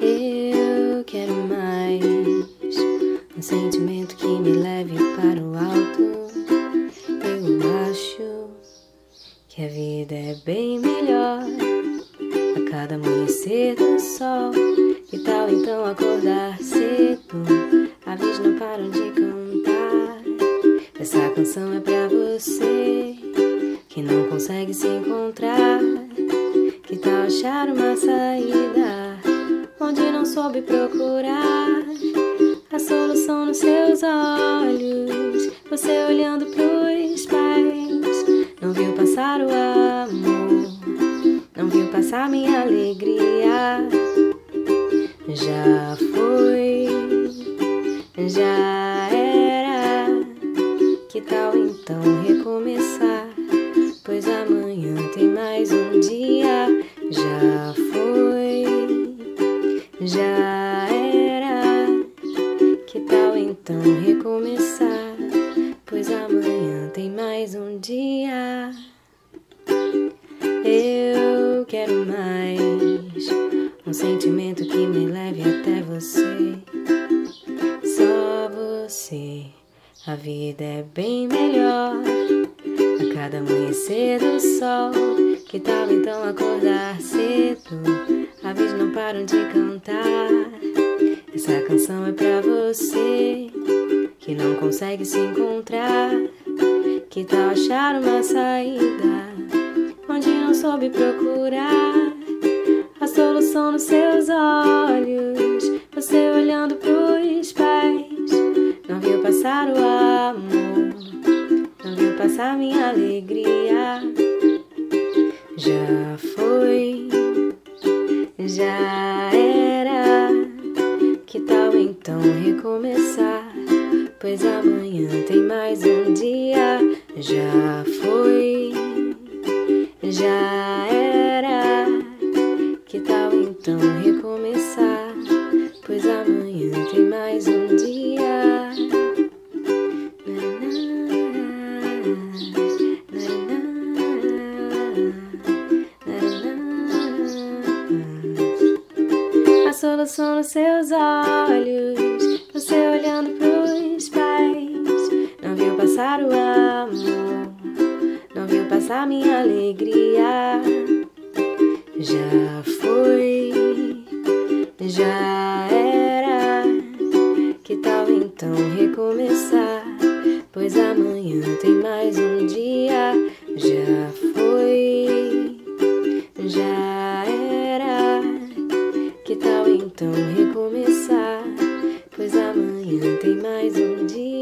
Eu quero mais um sentimento que me leve para o alto. Eu acho que a vida é bem melhor a cada amanhecer do sol. Que tal então acordar cedo? Aves não param de cantar. Essa canção é pra você que não consegue se encontrar. Que tal achar uma saída onde não soube procurar a solução nos seus olhos? Você olhando pros pais, não viu passar o amor, não viu passar minha alegria. Já foi, já era. Que tal então recomeçar? Pois amanhã tem mais um dia. Já foi, já era. Que tal então recomeçar? Pois amanhã tem mais um dia. Eu quero mais um sentimento que me leve até você. Só você. A vida é bem melhor a cada amanhecer do sol. Que tal então acordar cedo? Aves não param de cantar. Essa canção é pra você que não consegue se encontrar. Que tal achar uma saída onde não soube procurar a solução nos seus olhos? Você olhando pros pais, não viu passar o amor, não viu passar minha alegria. Já foi, já era. Que tal então recomeçar? Pois amanhã tem mais um dia. Já foi, já era. Que tal então recomeçar? Pois amanhã tem mais um dia. A solução nos seus olhos, você olhando pros pais, não viu passar o amor, não viu passar minha alegria. Já foi, já era. Que tal então recomeçar? Pois amanhã tem mais um dia. Já foi, já era. Que tal então recomeçar? Pois amanhã tem mais um dia.